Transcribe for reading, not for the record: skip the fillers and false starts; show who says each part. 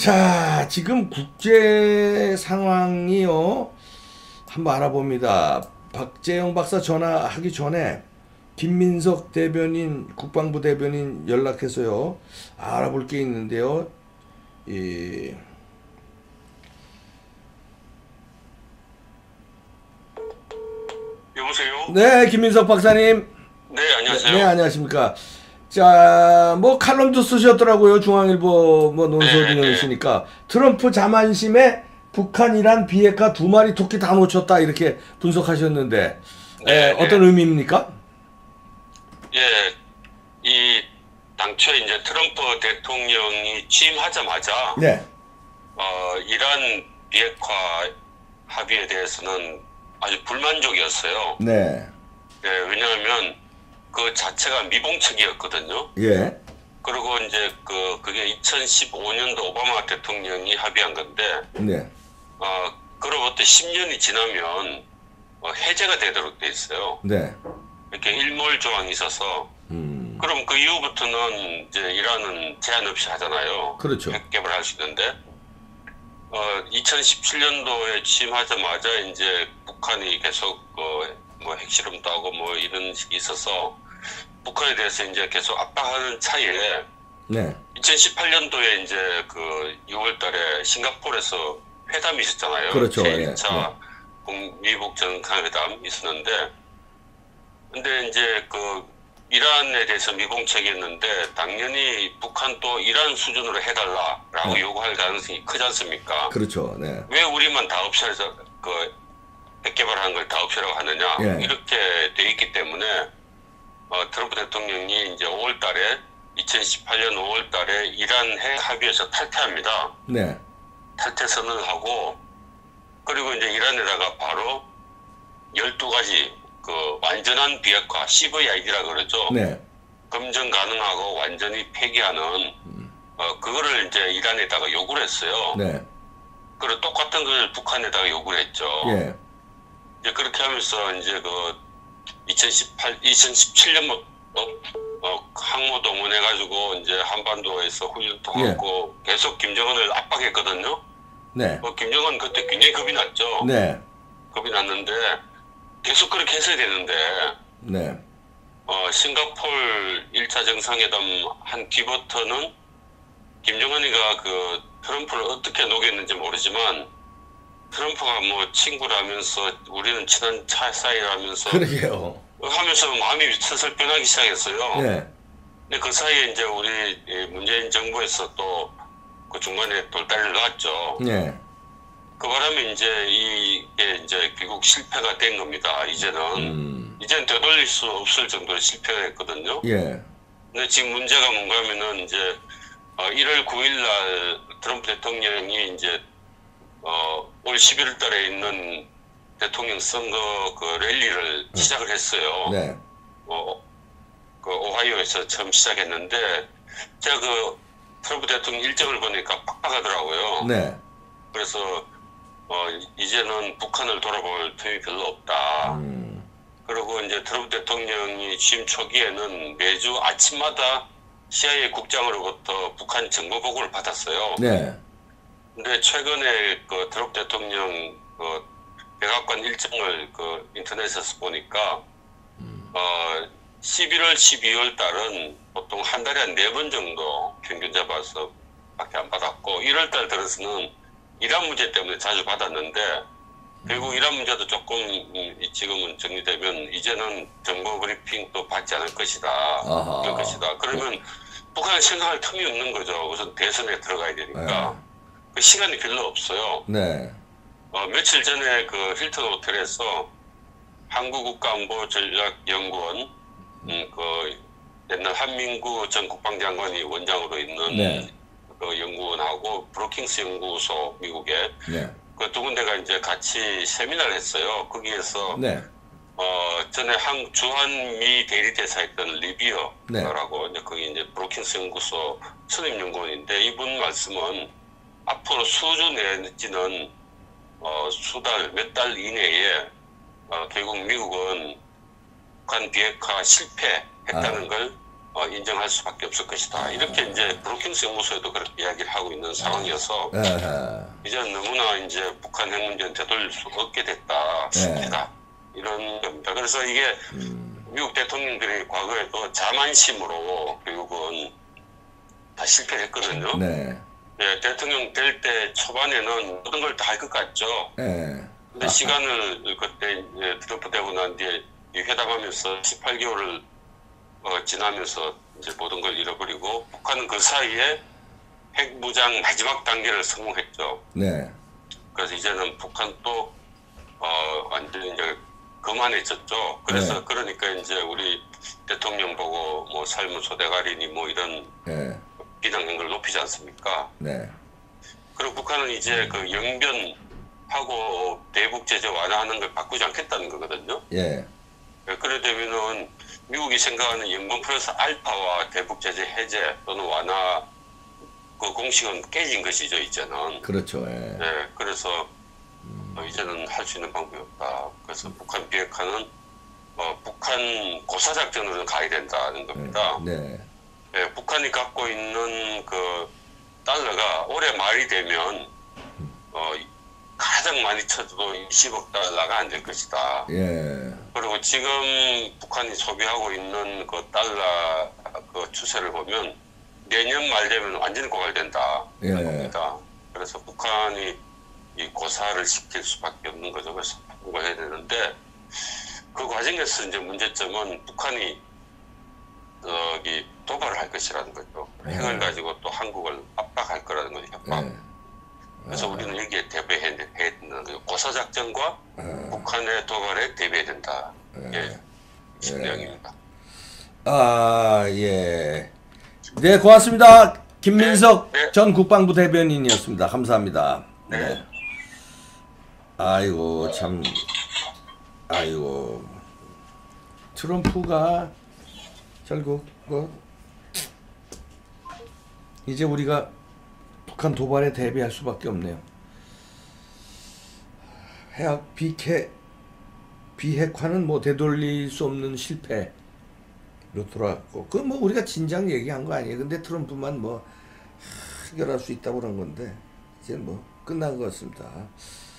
Speaker 1: 자, 지금 국제 상황이요. 한번 알아봅니다. 박재영 박사 전화하기 전에 김민석 대변인, 국방부 대변인 연락해서요. 알아볼 게 있는데요. 이
Speaker 2: 여보세요?
Speaker 1: 네, 김민석 박사님.
Speaker 2: 네, 안녕하세요.
Speaker 1: 네, 안녕하십니까. 자, 뭐 칼럼도 쓰셨더라고요. 중앙일보 뭐 논설위원이시니까. 트럼프 자만심에 북한이란 비핵화 두 마리 토끼 다 놓쳤다 이렇게 분석하셨는데 어떤 의미입니까?
Speaker 2: 예, 이 당초에 이제 트럼프 대통령이 취임하자마자
Speaker 1: 네.
Speaker 2: 이란 비핵화 합의에 대해서는 아주 불만족이었어요.
Speaker 1: 네.
Speaker 2: 예, 왜냐하면 그 자체가 미봉책이었거든요.
Speaker 1: 예.
Speaker 2: 그리고 이제 그게 2015년도 오바마 대통령이 합의한 건데,
Speaker 1: 네.
Speaker 2: 그로부터 10년이 지나면 해제가 되도록 돼 있어요.
Speaker 1: 네.
Speaker 2: 이렇게 일몰 조항이 있어서. 그럼 그 이후부터는 이제 이란은 제한 없이 하잖아요.
Speaker 1: 그렇죠.
Speaker 2: 핵 개발할 수 있는데, 2017년도에 취임하자마자 이제 북한이 계속 뭐 핵실험도 하고 뭐 이런 식이 있어서 북한에 대해서 이제 계속 압박하는 차이에
Speaker 1: 네.
Speaker 2: 2018년도에 이제 그 6월달에 싱가포르에서 회담이 있었잖아요.
Speaker 1: 그렇죠.
Speaker 2: 제1차 미북 정상회담 있었는데, 근데 이제 그 이란에 대해서 미봉책이었는데 당연히 북한도 이란 수준으로 해달라라고 요구할 가능성이 크지 않습니까?
Speaker 1: 그렇죠. 네.
Speaker 2: 왜 우리만 다 없애서 핵 개발하는 걸 다 없애라고 하느냐?
Speaker 1: 예.
Speaker 2: 이렇게 돼 있기 때문에 트럼프 대통령이 이제 5월달에 2018년 5월달에 이란 핵 합의에서 탈퇴합니다.
Speaker 1: 네.
Speaker 2: 탈퇴 선언을 하고, 그리고 이제 이란에다가 바로 12가지 그 완전한 비핵화 CVID라 그러죠.
Speaker 1: 네.
Speaker 2: 검증 가능하고 완전히 폐기하는 그거를 이제 이란에다가 요구를 했어요.
Speaker 1: 네.
Speaker 2: 그리고 똑같은 걸 북한에다가 요구를 했죠.
Speaker 1: 예.
Speaker 2: 이제 그렇게 하면서 이제 그 2017년부터 항모 동원해가지고 이제 한반도에서 훈련도 하고 계속 김정은을 압박했거든요.
Speaker 1: 네.
Speaker 2: 김정은 그때 굉장히 겁이 났죠.
Speaker 1: 네.
Speaker 2: 겁이 났는데 계속 그렇게 했어야 되는데
Speaker 1: 네.
Speaker 2: 싱가포르 1차 정상회담 한 뒤부터는 김정은이가 그 트럼프를 어떻게 녹였는지 모르지만 트럼프가 뭐 친구라면서 우리는 친한 사이라면서
Speaker 1: 그러게요.
Speaker 2: 하면서 마음이 슬슬 변하기 시작했어요.
Speaker 1: 네.
Speaker 2: 근데 그 사이에 이제 우리 문재인 정부에서 또 그 중간에 돌다리를 놨죠.
Speaker 1: 네.
Speaker 2: 그 바람에 이제 이게 이제 결국 실패가 된 겁니다. 이제는 되돌릴 수 없을 정도로 실패가 했거든요.
Speaker 1: 예.
Speaker 2: 근데 지금 문제가 뭔가 하면은 이제 1월 9일 날 트럼프 대통령이 이제 올 11월 달에 있는 대통령 선거 그 랠리를 시작을 했어요.
Speaker 1: 네.
Speaker 2: 그 오하이오에서 처음 시작했는데 제가 그 트럼프 대통령 일정을 보니까 빡빡하더라고요.
Speaker 1: 네.
Speaker 2: 그래서 이제는 북한을 돌아볼 틈이 별로 없다. 그리고 이제 트럼프 대통령이 취임 초기에는 매주 아침마다 CIA 국장으로부터 북한 정보 보고를 받았어요.
Speaker 1: 네.
Speaker 2: 근데 최근에 그 트럼프 대통령 그 백악관 일정을 그 인터넷에서 보니까 11월, 12월 달은 보통 한 달에 한 4번 정도 평균 잡아서 밖에 안 받았고 1월 달 들어서는 이란 문제 때문에 자주 받았는데 결국 이란 문제도 조금 지금은 정리되면 이제는 정보 브리핑도 받지 않을 것이다. 그럴 것이다. 그러면 북한은 생각할 틈이 없는 거죠. 우선 대선에 들어가야 되니까. 그 시간이 별로 없어요.
Speaker 1: 네.
Speaker 2: 며칠 전에 그 힐튼 호텔에서 한국국가안보전략연구원 그 옛날 한민구 전 국방장관이 원장으로 있는
Speaker 1: 네.
Speaker 2: 그 연구원하고 브루킹스 연구소 미국에
Speaker 1: 네.
Speaker 2: 그 두 군데가 이제 같이 세미나를 했어요. 거기에서
Speaker 1: 네.
Speaker 2: 전에 주한미 대리대사였던 리비어라고
Speaker 1: 네.
Speaker 2: 이제 거기 이제 브루킹스 연구소 선임 연구원인데 이분 말씀은 앞으로 수주 내지는 수달 몇 달 이내에 결국 미국은 북한 비핵화 실패했다는 걸 인정할 수밖에 없을 것이다. 이렇게 이제 브루킹스 연구소에도 그렇게 이야기를 하고 있는 상황이어서 이제 너무나 이제 북한 핵 문제는 되돌릴 수 없게 됐다. 싶다. 이런 겁니다. 그래서 이게 미국 대통령들이 과거에도 자만심으로 결국은 다 실패를 했거든요.
Speaker 1: 네.
Speaker 2: 네, 대통령 될 때 초반에는 모든 걸 다 할 것 같죠.
Speaker 1: 네.
Speaker 2: 근데 시간을 그때 이제 트럼프 되고 난 뒤에 회담하면서 18개월을 지나면서 이제 모든 걸 잃어버리고 북한은 그 사이에 핵 무장 마지막 단계를 성공했죠.
Speaker 1: 네.
Speaker 2: 그래서 이제는 북한도 완전히 이제 거만해졌죠. 그래서
Speaker 1: 네.
Speaker 2: 그러니까 이제 우리 대통령 보고 뭐 삶은 소대가리니 뭐 이런
Speaker 1: 네.
Speaker 2: 비난 행위를 높이지 않습니까?
Speaker 1: 네.
Speaker 2: 그리고 북한은 이제 그 영변하고 대북 제재 완화하는 걸 바꾸지 않겠다는 거거든요.
Speaker 1: 예.
Speaker 2: 그래 되면은 미국이 생각하는 영변 플러스 알파와 대북 제재 해제 또는 완화 그 공식은 깨진 것이죠 이제는.
Speaker 1: 그렇죠. 예.
Speaker 2: 네, 그래서 이제는 할 수 있는 방법이 없다. 그래서 북한 비핵화는 북한 고사작전으로 가야 된다는 겁니다.
Speaker 1: 네.
Speaker 2: 네, 북한이 갖고 있는 그 달러가 올해 말이 되면 가장 많이 쳐도 20억 달러가 안 될 것이다.
Speaker 1: 예.
Speaker 2: 그리고 지금 북한이 소비하고 있는 그 달러 그 추세를 보면 내년 말 되면 완전히 고갈된다.
Speaker 1: 예.
Speaker 2: 겁니다. 그래서 북한이 이 고사를 시킬 수밖에 없는 거죠. 그래서 바꾸고 해야 되는데 그 과정에서 이제 문제점은 북한이 도발을 할 것이라는 거죠. 핵을 가지고 또 한국을 압박할 거라는 거죠. 협박. 그래서 우리는 여기에 대비해야 된다는 거죠. 고사작전과 북한의 도발에 대비해야 된다. 예. 내용입니다.
Speaker 1: 예. 네, 고맙습니다. 김민석
Speaker 2: 네.
Speaker 1: 전 국방부 대변인이었습니다. 감사합니다. 네. 아이고, 참. 아이고. 트럼프가 결국 이제 우리가 북한 도발에 대비할 수밖에 없네요. 비핵화는 뭐 되돌릴 수 없는 실패로 돌아갔고, 그건 뭐 우리가 진작 얘기한 거 아니에요. 근데 트럼프만 뭐 해결할 수 있다고 그런 건데 이제 뭐 끝난 것 같습니다.